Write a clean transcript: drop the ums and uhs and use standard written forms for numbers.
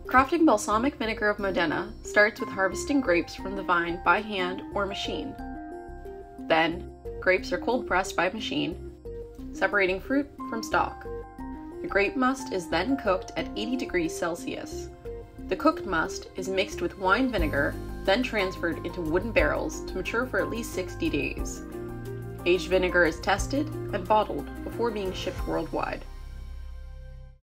Crafting balsamic vinegar of Modena starts with harvesting grapes from the vine by hand or machine. Then, grapes are cold pressed by machine, separating fruit from stalk. The grape must is then cooked at 80 degrees Celsius. The cooked must is mixed with wine vinegar, then transferred into wooden barrels to mature for at least 60 days. Aged vinegar is tested and bottled before being shipped worldwide.